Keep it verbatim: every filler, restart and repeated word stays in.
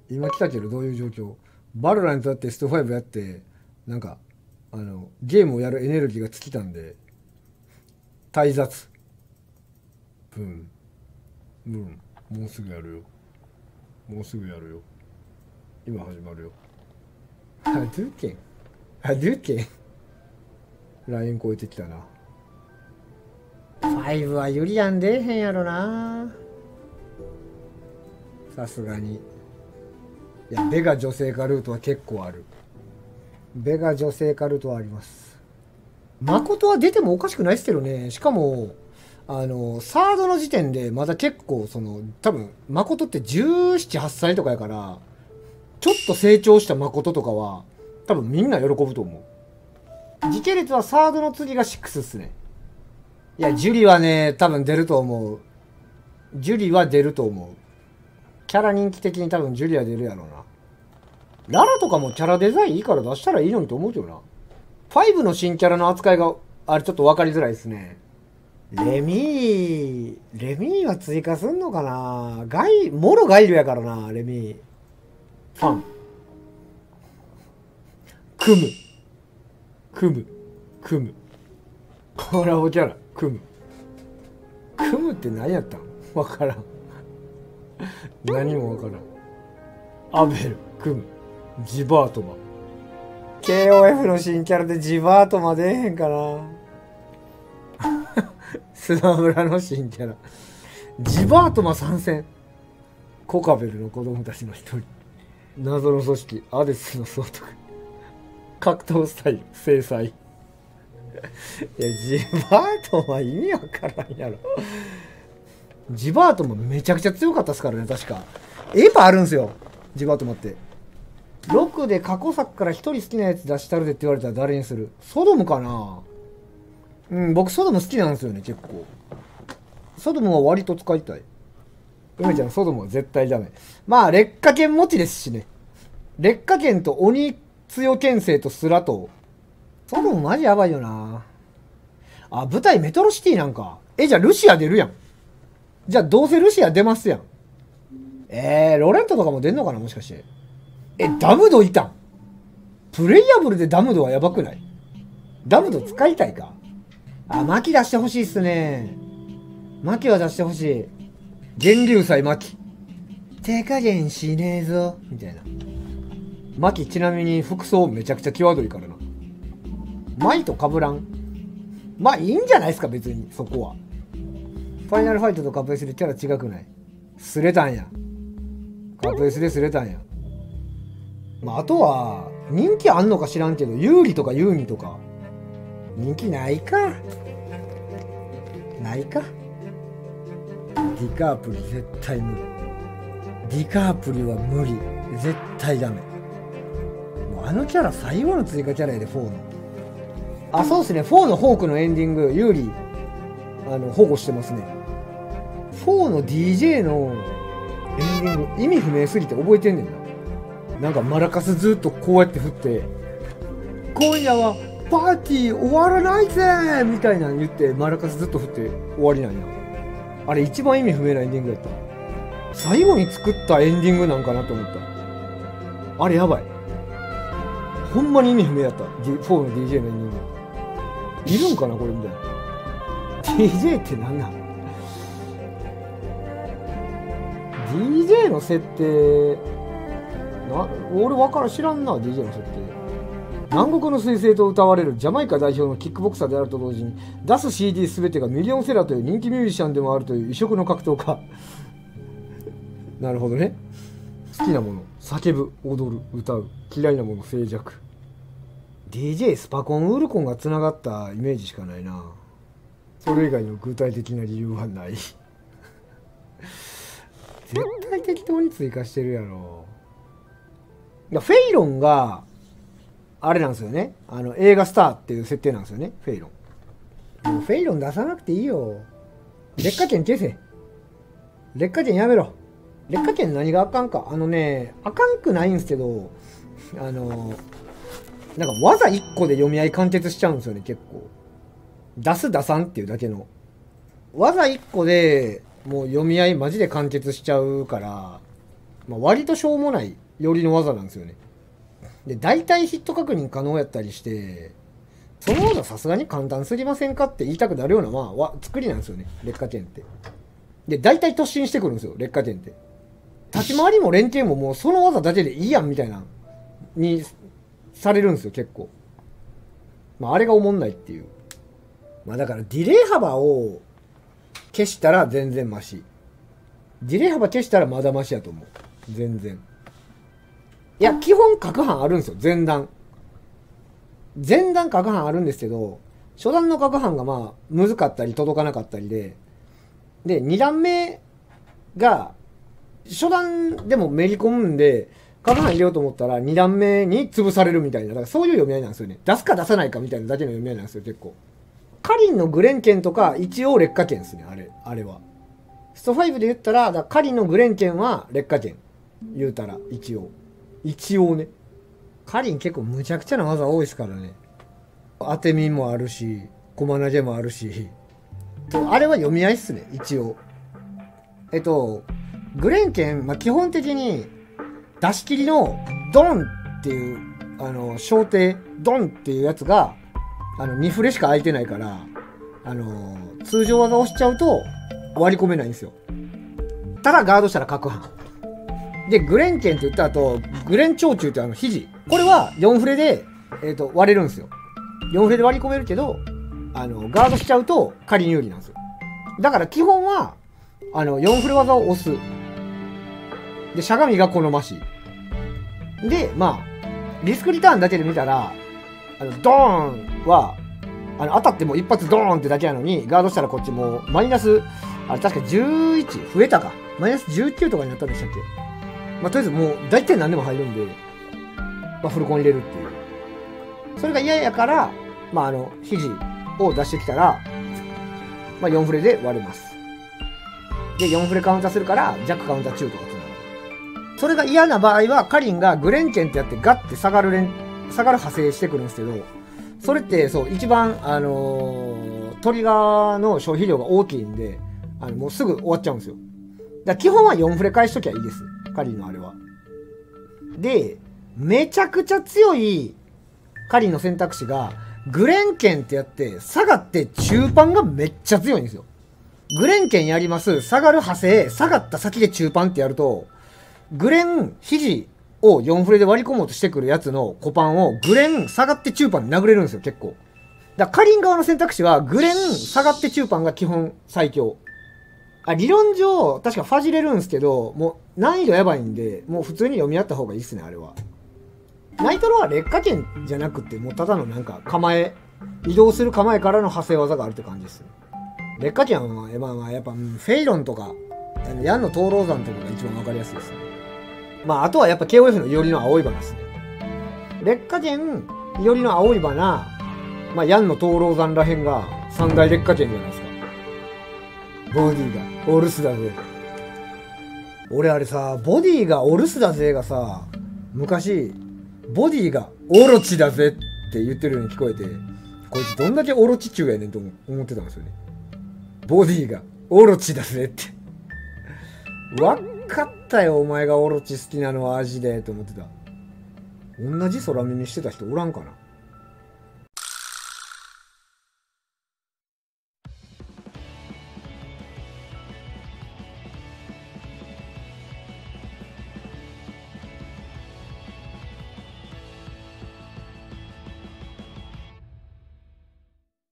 今来たけどどういう状況？バロラントやってストファイブやって、なんか、あの、ゲームをやるエネルギーが尽きたんで、退雑。うん。うん。もうすぐやるよ。もうすぐやるよ。今始まるよ。ハドゥーケン。ハドゥーケン。ライン超えてきたな。ファイブはユリアン出えへんやろな。さすがに。いや、ベガ女性化ルートは結構ある。ベガ女性化ルートはあります。誠は出てもおかしくないっすけどね。しかも、あの、サードの時点でまだ結構、その、多分、誠ってじゅうなな、はっさいとかやから、ちょっと成長した誠とかは、多分みんな喜ぶと思う。時系列はサードの次がろくっすね。いや、ジュリはね、多分出ると思う。ジュリは出ると思う。キャラ人気的に多分ジュリは出るやろうな。ララとかもキャラデザインいいから出したらいいのにと思うけどな。ファイブの新キャラの扱いが、あれちょっと分かりづらいですね。レミー、レミーは追加すんのかな。ガイ、モロガイルやからな、レミー。ファン。組む。組む。組む。コラボキャラ、組む。組むって何やったん？わからん。何もわからん。アベル、組む。ジバートマ。ケーオーエフ の新キャラでジバートマ出えへんかな。スマブラの新キャラ。ジバートマ参戦。コカベルの子供たちの一人。謎の組織、アデスの総督。格闘スタイル、制裁。いや、ジバートマ意味わからんやろ。ジバートマめちゃくちゃ強かったっすからね、確か。エヴァあるんすよ、ジバートマって。ろくで過去作からひとり好きなやつ出したるでって言われたら誰にする？ソドムかな。うん、僕ソドム好きなんですよね、結構。ソドムは割と使いたい。梅ちゃん、ソドムは絶対ダメ。まあ、劣化剣持ちですしね。劣化剣と鬼強剣聖とスラと。ソドムマジやばいよな。あ、舞台メトロシティなんか。え、じゃあルシア出るやん。じゃあどうせルシア出ますやん。えー、ロレントとかも出んのかな、もしかして。え、ダムドいたん？プレイヤブルでダムドはやばくない？ダムド使いたいか？あ、マキ出してほしいっすね。マキは出してほしい。源流祭マキ。手加減しねえぞ。みたいな。マキちなみに服装めちゃくちゃ際どいからな。マイと被らん。まあいいんじゃないですか、別に、そこは。ファイナルファイトとカップ S でキャラ違くない？すれたんや。カップ S ですれたんや。まあ、あとは、人気あんのか知らんけど、有利とか有利とか。人気ないか。ないか。ディカープリ絶対無理。ディカープリは無理。絶対ダメ。もうあのキャラ最後の追加キャラやで、フォーの。あ、そうですね。フォーのホークのエンディング、有利、あの、保護してますね。フォーの ディージェー のエンディング、意味不明すぎて覚えてんねんな。なんかマラカスずっとこうやって振って、今夜はパーティー終わらないぜみたいなの言って、マラカスずっと振って終わりなんや。あれ一番意味不明なエンディングやった。最後に作ったエンディングなんかなと思った。あれやばい。ほんまに意味不明やった。フォーの ディージェー のエンディング。いるんかなこれみたいな。ディージェー って何なん？ ディージェー の設定、な、俺分からん、知らんな、ディージェー の設定。南国の彗星と歌われるジャマイカ代表のキックボクサーであると同時に、出す シーディー 全てがミリオンセラーという人気ミュージシャンでもあるという異色の格闘家。なるほどね。好きなもの、叫ぶ、踊る、歌う。嫌いなもの、静寂。ディージェー スパコンウルコンがつながったイメージしかないな。それ以外の具体的な理由はない。絶対適当に追加してるやろ。フェイロンがあれなんですよね。あの映画スターっていう設定なんですよね。フェイロン。もうフェイロン出さなくていいよ。劣化圏消せ。劣化圏やめろ。劣化圏何があかんか。あのね、あかんくないんですけど、あのなんか技いっこで読み合い完結しちゃうんですよね、結構。出す出さんっていうだけの。技いっこでもう読み合いマジで完結しちゃうから、 まあ、割としょうもない寄りの技なんですよね。で、大体ヒット確認可能やったりして、その技さすがに簡単すぎませんかって言いたくなるような、まあ、作りなんですよね、劣化剣って。で、大体突進してくるんですよ、劣化剣って。立ち回りも連携ももうその技だけでいいやんみたいな、にされるんですよ、結構。まあ、あれがおもんないっていう。まあ、だからディレイ幅を消したら全然マシ。ディレイ幅消したらまだマシやと思う。全然。いや、基本角範あるんですよ、前段。前段角範あるんですけど、初段の角範がまあ、むずかったり届かなかったりで、で、二段目が、初段でもめり込むんで、角範入れようと思ったら二段目に潰されるみたいな、だからそういう読み合いなんですよね。出すか出さないかみたいなだけの読み合いなんですよ、結構。カリンのグレン剣とか、一応劣化剣ですね、あれ、あれは。ストファイブで言ったら、だカリンのグレン剣は劣化剣。言うたら、一応。一応ね。カリン結構むちゃくちゃな技多いですからね。当て身もあるし、駒投げもあるし。あれは読み合いっすね、一応。えっと、グレン剣、まあ、基本的に、出し切りのドンっていう、あの、小手、ドンっていうやつが、あの、にフレしか空いてないから、あの、通常技押しちゃうと割り込めないんですよ。ただガードしたら角範。で、グレン剣って言った後、グレン長中ってあの、肘。これはよんフレで、えっと、割れるんですよ。よんフレで割り込めるけど、あの、ガードしちゃうと仮に有利なんですよ。だから基本は、あの、よんフレ技を押す。で、しゃがみが好ましい。で、まあ、リスクリターンだけで見たら、あの、ドーンは、あの、当たっても一発ドーンってだけなのに、ガードしたらこっちもう、マイナス、あれ確かじゅういち増えたか。マイナスじゅうきゅうとかになったんでしたっけ。まあ、とりあえずもう、大体何でも入るんで、まあ、フルコン入れるっていう。それが嫌やから、まあ、あの、肘を出してきたら、まあ、よんフレで割れます。で、よんフレカウンターするから、ジャックカウンター中とかつながる。それが嫌な場合は、カリンがグレン剣ってやってガッて下がる連、下がる派生してくるんですけど、それって、そう、一番、あのー、トリガーの消費量が大きいんで、あの、もうすぐ終わっちゃうんですよ。だから基本はよんフレ返しときゃいいです。カリンのあれは。で、めちゃくちゃ強いカリンの選択肢が、グレン剣ってやって、下がって中パンがめっちゃ強いんですよ。グレン剣やります。下がる派生、下がった先で中パンってやると、グレン、肘をよんフレで割り込もうとしてくるやつのコパンをグレン下がって中パンに殴れるんですよ、結構。だからカリン側の選択肢は、グレン下がって中パンが基本最強。あ、理論上、確かファジれるんですけど、もう難易度やばいんで、もう普通に読み合った方がいいっすね、あれは。ナイトロは劣化剣じゃなくて、もうただのなんか構え、移動する構えからの派生技があるって感じです。劣化剣は、まあまあ、やっぱ、フェイロンとか、ヤンの灯籠山とかが一番わかりやすいですね。まあ、あとはやっぱ ケーオーエフ のいおりの青い花ですね。劣化剣、いおりの青い花、まあ、ヤンの灯籠山らへんが三大劣化剣じゃないですか。ボディが、お留守だぜ。俺あれさ、ボディがお留守だぜがさ、昔、ボディがオロチだぜって言ってるように聞こえて、こいつどんだけオロチ中やねんと思ってたんですよね。ボディがオロチだぜって。わかったよ、お前がオロチ好きなのは味でと思ってた。同じ空耳してた人おらんかな。